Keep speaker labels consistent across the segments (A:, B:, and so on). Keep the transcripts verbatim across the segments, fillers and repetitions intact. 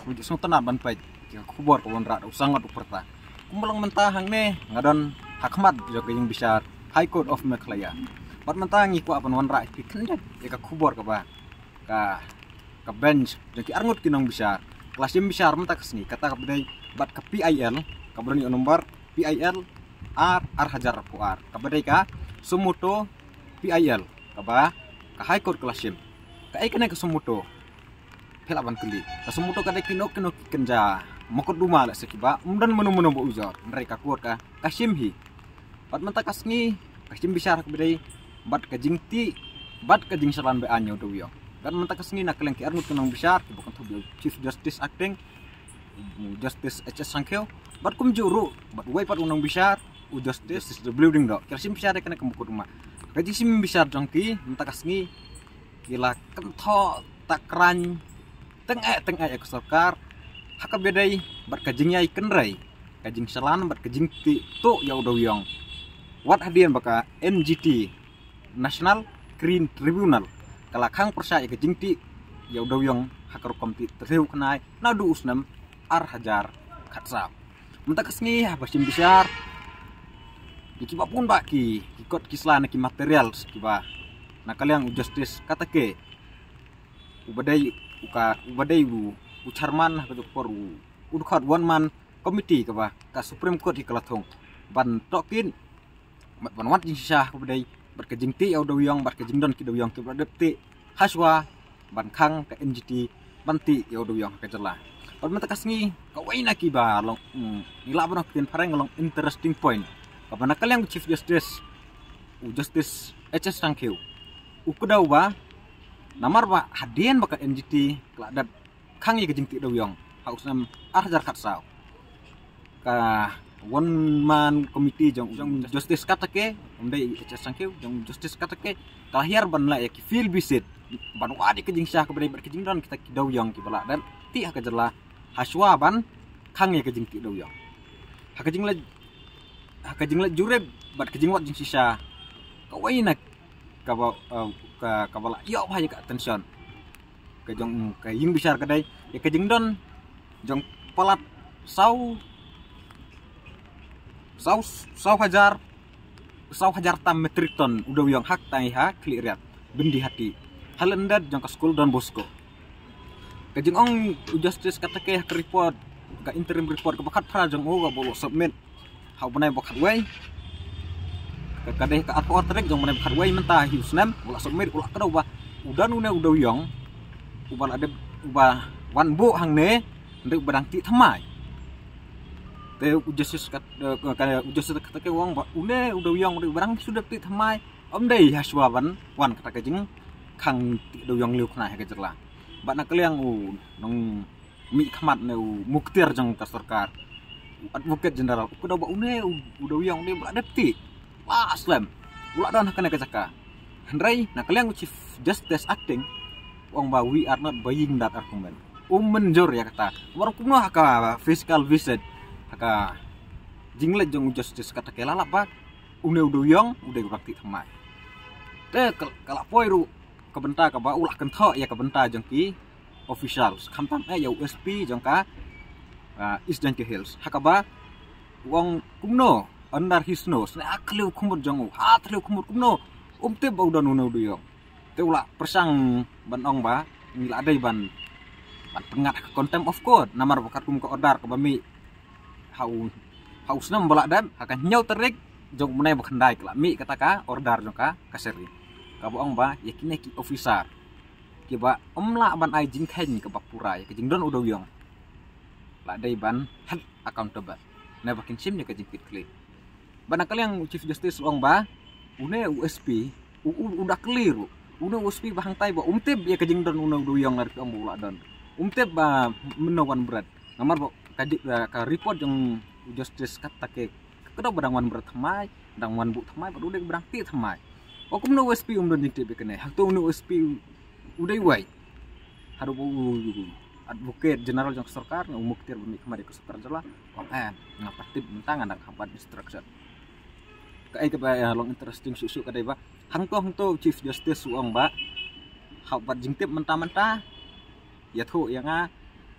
A: kujuk sung tenan ban pai ki kubor ko won ra sangat uperta kumbalang mentahang ne ngadon hakmat jo yang bisa High Court of Meghalaya bat mentangi ku apan wan ra ki kendet ya ka kubor ka ba ka ka bench jo ki arngut kinong bisa kelas yang besar mentak kesini kata ka bedai bat ka P I L ka berani nomor P I L R R hajar puar ka bedai ka sumuto P I L ka ba ka High Court kelas yang ka ai kena ka sumuto pelaban keli kasumuto kada kinok kinok kenja mokot duma la sekiba umdan menu menu bo uzor mereka kuat ka kasimhi bat menta kasni kasim bisar bedai bat ka jingti bat ka jing salan be anyo do yo dan menta kasni nak leng ki arnut kenong bisar ki bukan tu Chief Justice acting Justice H S Sankeo bat kum juru bat wai pat unang bisar u Justice the building do kasim bisar kena kemukut rumah ka jing bisar jongki menta kasni gila kentho takran tengah tengah ya kesokar haka bedai berkajing yai kenrai kajing selan berkajing ti tu ya udah yang wat hadian baka N G T National Green Tribunal kalakang persa ya kajing ti ya udah yang haka rukom ti tersehu kenai nadu usnam ar hajar katsap mentak kesni apa sim besar dikiba pun baki ikut kislan ki material sekiba nah kalian justice kata ke ubadai uka ubadai u ucarman ka por u udkhat one man committee ka ba ka Supreme Court ikalathong ban tokin ban wat jing sah ubadai berkejing ti au doyong berkejing don ki doyong ki bradepti haswa ban khang ka N G T banti ya doyong ka jela ban matakas ni ka waina ki ba long nila ban kin pareng long interesting point ka ban kalyang Chief Justice u Justice H S Sankeo u kudaw ba namar ba hadian baka N G T keladat kangi ke jingti doyong haus nam arjar katsau ka one man committee jong jong justice katake umdai H S Sankeo jong justice katake kalahir ban la ya ki feel visit ban wadi ke jing syah ke bari ke jing don kita ki doyong ki bala dan ti ha kejerla haswa ban kangi ke jingti doyong ha ke jing la ha ke jing la jure bat ke jing wat jing sisa ka waina ka ka kabala yo ba ka attention ke jong ke ying besar kedai ya ke jing don jong palat sau sau sau hajar sau hajar tam metrik ton udah yang hak tai ha klirat bendi hati halendat jong ka school don Bosco ke jing ong justice kata ke report ka interim report ka bakat pra jong o ga bolo submit hau banai bakat wai kadeh ka atau trek jong menep khadwai mentah hiusnam ulah submit ulah kada ubah udah nune udah yong ubah ada ubah wan bu hang ne ndek badang ti thamai te justice kat ka justice kata ke wong ba une udah yong ndek badang sudah ti thamai om dei haswa wan wan kata ke jing khang ti udah yong liu khna ha ke jerla ba nak liang u nong mi khmat ne muktir jong ka sarkar advocate general kuda ba une udah yong ne badep ti Aslam, ulah dan kena kecaka. Henry, nak kalian Chief Justice acting, wong ba we are not buying that argument. Um menjor ya kata. Warung kuno haka fiscal visit, haka jinglet jong justice kata kelala ba, une udoyong, udah bakti thamai. Te kalau poiru kebenta ka ba ulah kentho ya kebenta jong ki officials. Kampam eh ya U S P jong ka East Janke Hills. Haka ba wong kuno under his nose na akliu kumur jongu atliu kumur kumno umte bau dan uno duyong te ula persang banong ba ngila adai ban ban pengat contempt of court namar bakat kum ko order ka bami hau haus nam bala dan akan nyau terik jong menai bakandai kala mi kata ka order jong ka kaseri ka boong ba yakine ki officer ki ba omla ban ai jing khen ka bapura ya jing don udo yong la dai ban head accountable na bakin sim ya ka jing klik banyak kali yang Chief Justice uang ba, une U S P, udah clear, une U S P bahang tay ba, umtib ya kajing don una udah yang lari ang bula don, umtib ba menawan berat, ngamar ba kaji ka report yang Justice kata ke, kada berangwan berat thamai, berangwan bu thamai, baru udah berang ti thamai, okum na U S P um don jintib kene, hak tu una U S P udah wai, haru bu advocate general yang sarkar, ngumuktir bumi kemari ke sarkar jela, wang eh ngapatib mentangan dan hampat instruction. Kai ke ba long interesting susu kadai ba hangto hangto Chief Justice uang ba hau bat jingtip mentah-mentah ya thu yang a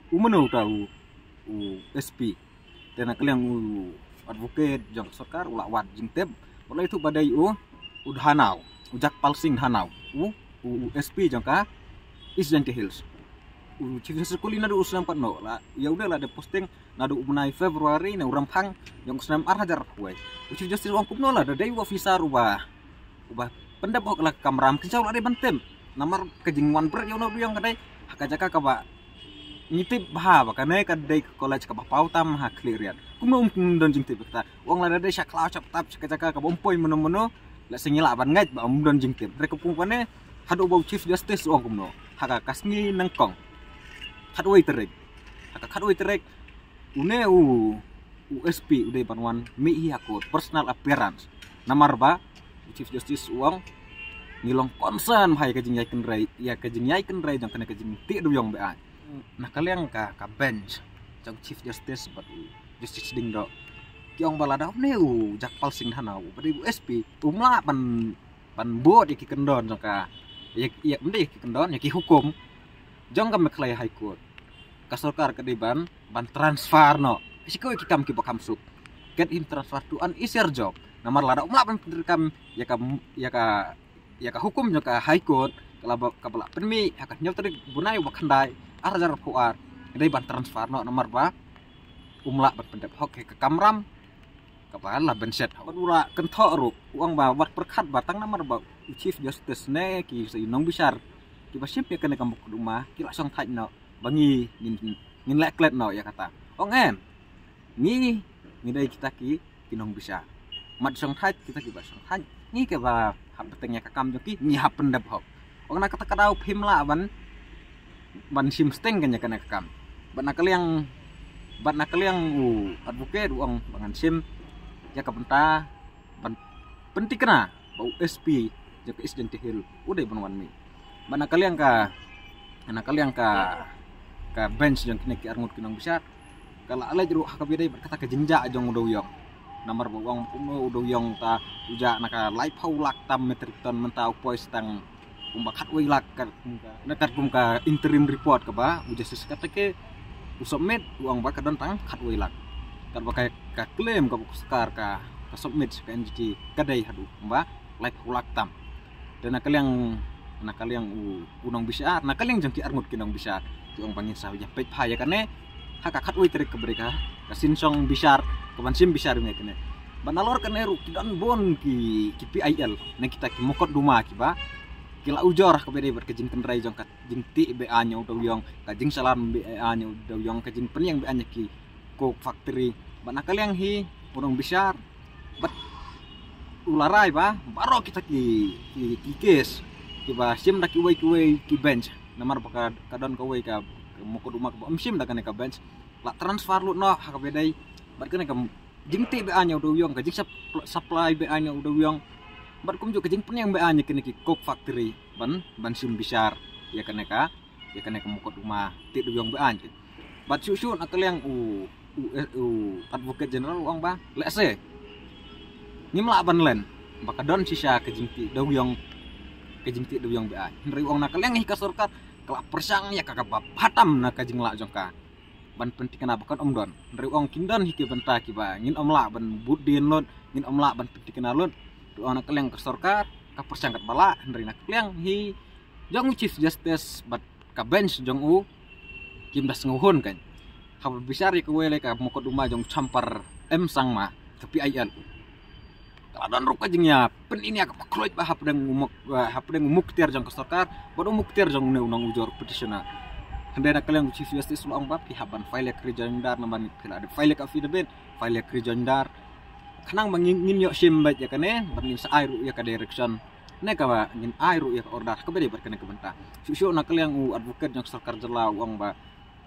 A: umeno tahu u S P dan kalian u advocate jang sarkar ulak wat jing teb oleh itu badai u ud hanau ujak palsing hanau u u S P jang ka East Jante Hills u chief sekuli nadu uslam patno la ya udah lah ada posting nadu menai Februari na urang pang jang uslam ar hajar kuai u chief justice wang kupno lah dadai wa visa rubah ubah pendap ok lah kamram kincau lah de bantem namar kejingwan ber yo no yang kadai hakajaka ka ba ngitip bah bakane kadai college ka ba pautam ha clearian kumno um don jing tip ta wong la dadai syakla cap tap hakajaka ka bompoi meno-meno la singila ban ngaj ba um don jing tip rek kupane hadu bau chief justice wong kumno haka kasngi nangkong kadoi terek haka kadoi terek une u U S P udah panwan mi hakut personal appearance namar ba chief justice uang ngilong concern hai kajing yai kenrai ya kajing yai kenrai jang kena kajing ti du yong ba nah kalian ka ka bench jang chief justice bat justice ding do kyong balada ne u jak palsing hanau bari U S P umla pan pan bod iki kendon jang ka ya ya mende iki kendon ya ki hukum jang ka meklai high court ka sarkar ka deban ban transfer no isiko iki kam ki bakam suk get him transfer to an easier job namar lada umla pan kam ya ka ya ka ya ka hukum ya ka high court kala ka bala permi akan nyau tadi bunai wa khandai arjar puar dai ban transfer no nomor ba umla ban pendep hok ke kamram ka bala ban set ula kentho ru uang ba wat perkat batang nomor ba chief justice ne ki nong besar ki basip ya kena kambuk rumah ki langsung thaj no bangi ngin ngin leklet no ya kata ong em ni ni dai kita ki kinong besar mat song thaj kita ki ba song thaj ni ke ba hap petengnya kakam joki ni hap pendep hok ong na kata kadau phimla ban ban sim steng kanya kana kakam ban nakal yang ban nakal yang u advocate uang bangan sim ya kabenta ban penting kena bau S P jaka East Jante Hills udah banwan mi ban nakal yang ka nakal yang ka ka bench yang kena ki arngut kinong besar kala ala jero hakabidai berkata ke jenja jong udah yong namar bawang uno udah yong ta uja naka lai paulak tam metrik ton mentau pois tang umbakat wei lak ka nakat kum ka interim report ka ba uja sesekata ke usubmit uang ba kadon tang kat wei lak kan ba ka claim ka sekar ka ka submit ka N G T kadai hadu ba lai paulak tam dan nakal yang nakal yang unong bisa nakal yang jangki arngut kinong bisa uang pangin sa ya pet pa ya kane haka kat wei terik ka mereka ka sinsong bisar kabansim bisar me kene banalor kene ru kidan bon ki ki P I L na kita ki mokot duma ki ba kila ujor ka bede berkejing kendrai jong kat jing ti be anya udaw yong ka jing salam be anya udaw yong ka jing penyang be anya ki coke factory banakal yang hi urang bisar bat ularai ba baro kita ki ki, ki kes ki ba sim dak ki wei ki wei ki bench namar ka kadon ka wei ka mokot duma ka sim dak ka bench la transfer lu no ka bedai bat kene kam jing ti be anya udaw yong ka jing supply be anya udaw yong bat kum jo ka jing penyang be anya kene ki coke factory ban ban sim bisar ya kene ka ya kene ka mokot duma ti udaw yong be anya bat susun akal yang u u advocate general uang ba lese ngimla ban len baka don sisa ka jing ti udaw yong ka jing ti udaw yong be anya henry uang nakal yang hi ka sarkat kala persang ya ka bab hatam na ka jing la jong ka ban penting kena bukan om don dari ong kindan hiki benta ki ba ngin om la ban budin lot ngin om la ban penting kena lot doa nak keleng ke sarkar ka persangkat bala dari nak keleng hi jong chief justice bat ka bench jong u kim das nguhun kan hab besar ya wele ka mokot uma jong campar em sang ma ke P I L kala don ruk kajingnya pen ini ak pakloit ba hap deng umuk hap deng umuk tiar jong ke sarkar bad umuk tiar jong ne unang ujor petitioner hendaknya kalian chief justice ulang bab pihaban file kerjandar namanya pila ada file affidavit file kerjandar kanang mangin yok simbat ya kane bangin sa airu ya ka direction ne ka ba ngin airu ya ka order ka bede berkene ka benta susu nak kalian u advocate yang sarkar jela uang ba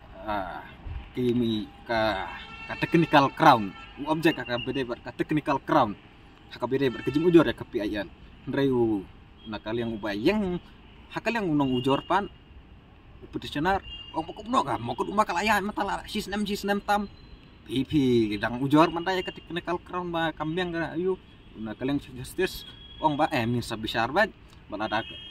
A: kimi ka ka technical crown u objek ka bede ber ka technical crown ka bede ber kejing ujor ya ka P I N ndreu nak kalian u bayang hakal yang unong ujor pan petitioner oh mokok no ka mokok uma kalaya matala sistem sistem tam P P dang ujor mantaya ketik kenekal crown ba kambiang ka ayo na kaleng justice ong ba eh min sabisar ba balada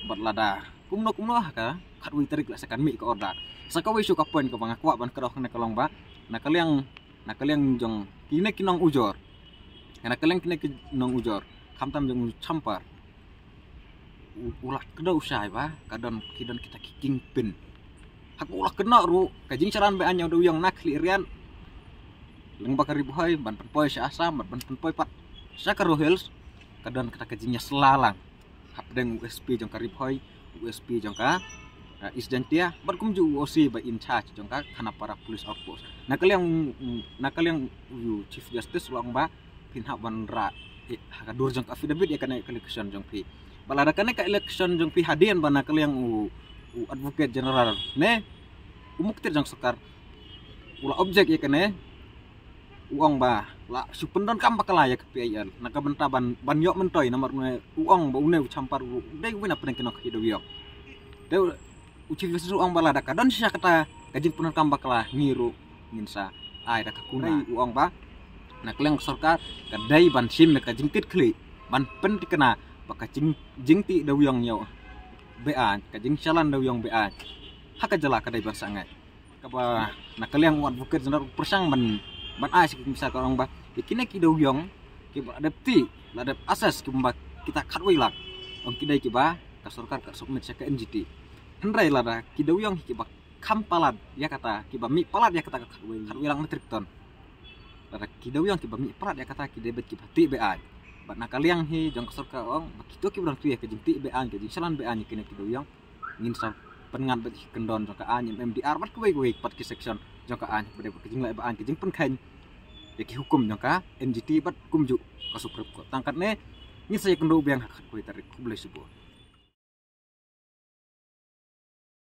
A: bat lada kumno kumno ka khat wi tarik la sakan mi ko orda saka wi su ka poin ko bang kwa ban ka ne kalong ba na kaliang na kaliang jong kine kinong ujor na kaliang kine kinong ujor kamtam jong champar ulak kena usai ba kadon kidon kita kiking pin hak ulak kena ru kajing caran be anyo do yang nakli rian leng bakari boy ban penpoy sa asam ban penpoy pat sa karo hills kadon kita kajingnya selalang hap deng U S P jong karib hoy U S P jong ka uh, isdantia bat kum ju O C by in charge jong ka kana para police outpost na kaliang na kaliang uh, chief justice ulang ba pinha ban ra eh, haka dur jong affidavit ya kana election jong pi balada kana ka election jong pi hadian bana kaliang u, u advocate general ne umuktir jong sekar ula objek ya kana uang ba la supendon kam bakala ya P I L naka benta ban ban yok mentoy nomor ne uang ba une campar u dai wina pren kena hido yok de uci visu uang bala da kadon sia kata gajing punan kam bakala ngiru nginsa ai da kakuna uang ba nak leng sarkar kadai ban sim ka jingtit kli ban pen tikena baka jing jingti da uyong yo be a ka jing chalan da uyong be a haka jala kadai ban sangai kaba nak leng uat bukit jenar persang ban ban as misal orang ba ikine ki do yong ki ba adapti la adap asas ki ba kita khatwai lak ong kidai ki ba ka sarkar ka submit sa ka N G T hendrai la da ki do yong ki ba kham palat ya kata ki ba mi palat ya kata ka khatwai khatwai lang metrik ton la da ki do yong ki ba mi palat ya kata ki debet ki pati be ai ba nakaliang hi jong ka sarkar ong ba kito ki brang tu ya ke jingti be ai ke jing salan be ai kine ki do yong ngin sa pengan bet kendon jong ka an M D R bat kuai kuai pat ki section jong ka an bade ke jing lai ba an ke jing pen khain ki hukum jong ka N G T bat kumju ka suprep ko tangkat ne ni saya kendo biang hak kuai tarik ku boleh sebut